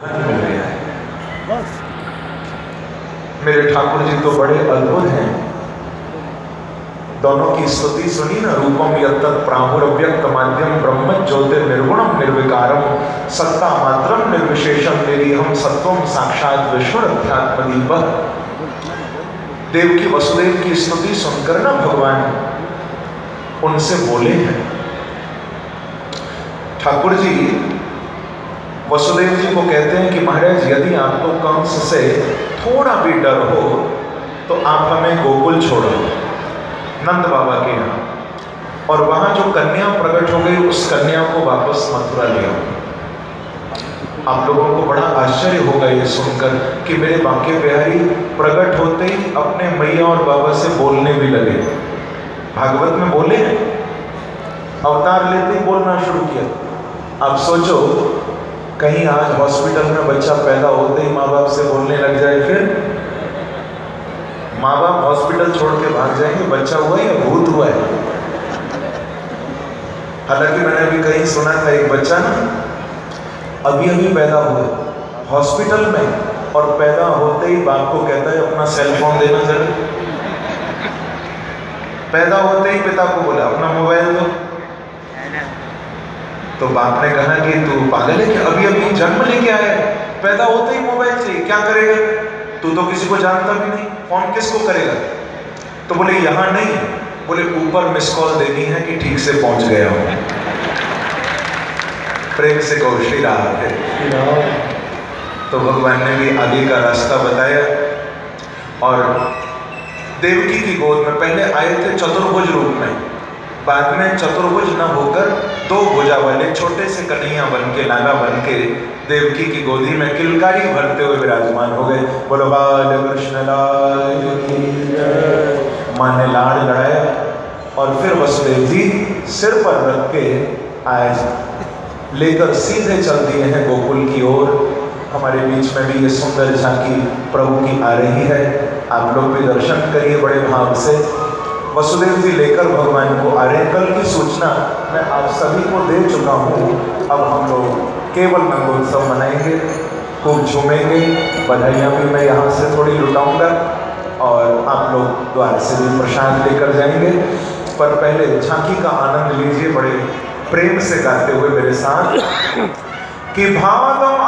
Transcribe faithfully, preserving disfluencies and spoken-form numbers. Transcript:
मिल गया है। मेरे ठाकुर जी तो बड़े अद्भुत हैं। दोनों की स्तुति सुनी ना, रूपम यत्तत् प्राहुरव्यक्त माध्यम ब्रह्म ज्योतिर निर्गुणम निर्विकारम सत्ता मात्रम निर्विशेषम निरीहम सत्वम साक्षात विश्वरध्यात्म दीपक। देव की वसुदेव की स्तुति सुनकर ना भगवान उनसे बोले हैं। ठाकुर जी वसुदेव जी को कहते हैं कि महाराज यदि आपको कंस से थोड़ा भी डर हो तो आप हमें गोकुल छोड़ो, नंद बाबा के यहाँ, और वहां जो कन्या प्रकट हो गई उस कन्या को वापस मथुरा ले आओ। आप लोगों को बड़ा आश्चर्य होगा ये सुनकर कि मेरे बांके बिहारी प्रकट होते ही अपने मैया और बाबा से बोलने भी लगे। भागवत में बोले हैं, अवतार लेते ही बोलना शुरू किया। आप सोचो कहीं आज हॉस्पिटल में बच्चा पैदा होते ही माँ बाप से बोलने लग जाए, फिर माँ बाप हॉस्पिटल छोड़ के भाग जाएंगे, बच्चा हुआ है या भूत हुआ है। हालांकि मैंने अभी कहीं सुना था एक बच्चा ना अभी अभी पैदा हुआ हॉस्पिटल में, और पैदा होते ही बाप को कहता है अपना सेल फोन देना जरा। पैदा होते ही पिता को बोला अपना मोबाइल दो। तो बाप ने कहा कि तू पागल है कि अभी अभी जन्म लेके आया, पैदा होते ही मोबाइल चाहिए, क्या करेगा तू, तो किसी को जानता भी नहीं, फोन किसको करेगा। तो बोले यहाँ नहीं, बोले ऊपर मिस कॉल देनी है कि ठीक से पहुंच गया हूं। प्रेम से कहो श्री राम है। तो भगवान ने भी आगे का रास्ता बताया, और देवकी की गोद में पहले आए थे चतुर्भुज रूप में, बाद में चतुर्भुज न होकर दो भुजा वाले छोटे से कन्हैया बन के, नागा बन के देवकी की गोदी में किलकारी भरते हुए विराजमान हो गए। बोलो बाल कृष्ण लाल की जय। मां ने लाड़ लड़ाया और फिर वसुदेव जी सिर पर रख के आज लेकर सीधे चल दिए हैं गोकुल की ओर। हमारे बीच में भी ये सुंदर झांकी प्रभु की आ रही है, आप लोग भी दर्शन करिए बड़े भाव से। वसुदेव जी लेकर भगवान को आ रहे। कल की सूचना मैं आप सभी को दे चुका हूँ। अब हम लोग केवल नंदोत्सव मनाएंगे, खूब झूमेंगे, बधाइयाँ भी मैं यहाँ से थोड़ी लुटाऊंगा, और आप लोग द्वार से भी प्रसाद लेकर जाएंगे। पर पहले झांकी का आनंद लीजिए बड़े प्रेम से गाते हुए मेरे साथ कि भादम